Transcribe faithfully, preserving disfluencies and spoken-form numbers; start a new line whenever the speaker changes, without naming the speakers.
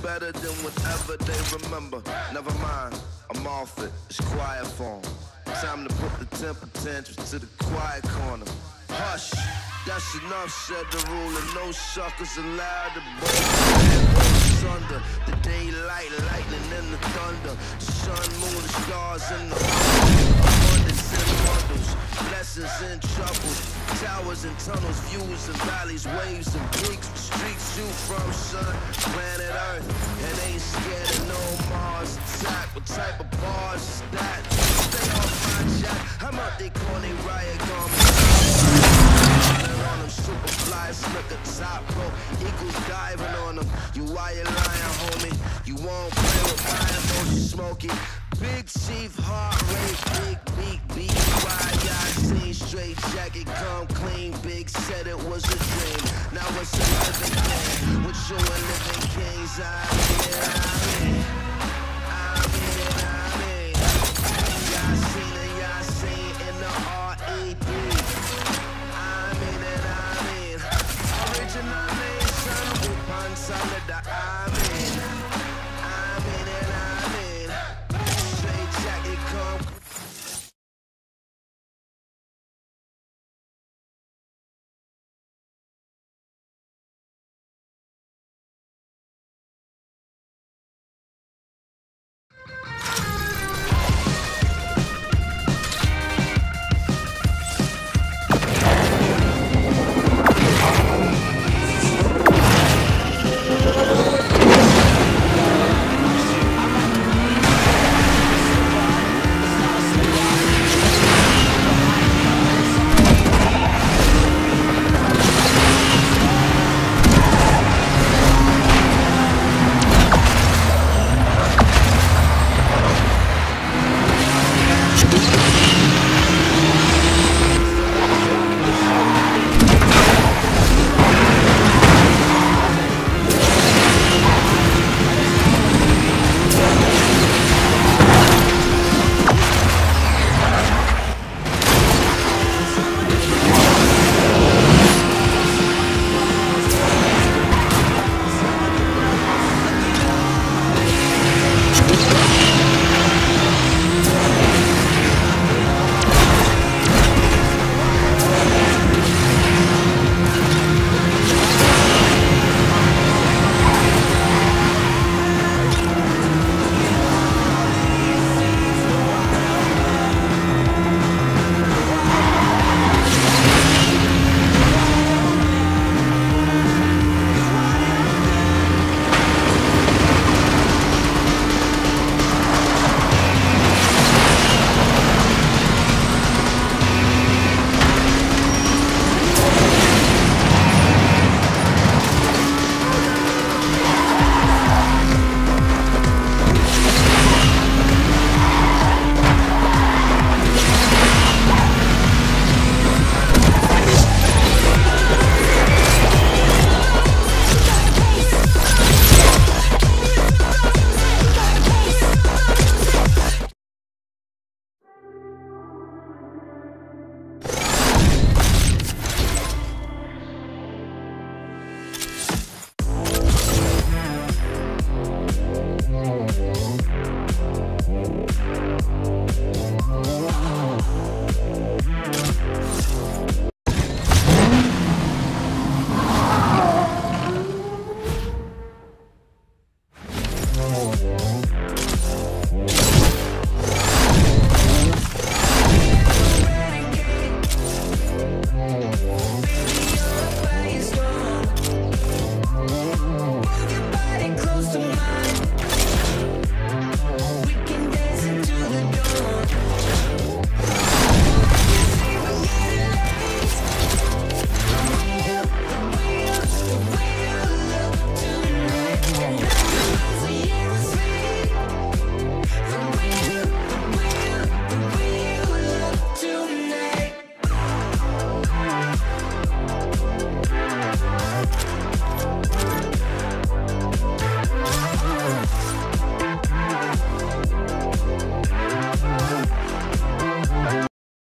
better than whatever they remember. Never mind, I'm off it, it's quiet form. Time to put the temper tantrums to the quiet corner. Hush, that's enough, said the ruler. No suckers allowed to break under the daylight, lightning and the thunder. The sun, moon, the stars, and the abundance and wonders. Blessings and troubles, towers and tunnels, views and valleys, waves and peaks. Streets shoot from sun, planet Earth, and ain't scared of no Mars attack. What type of bars is that? Stay off my jack. I'm out they call they riot garments. On them, super fly, slick a top rope, equals diving on them. You wire lying, homie. You won't play with fire, motion smoky. Big chief, heart rate, big beat, beat. Why I seen straight jacket, come clean. Big said it was a dream. Now it's a living thing. With you and living kings, I mean it, I mean I mean it, I mean y'all seen it, y'all seen in the R E D. I mean it, I mean originally, son, we punch under the eye.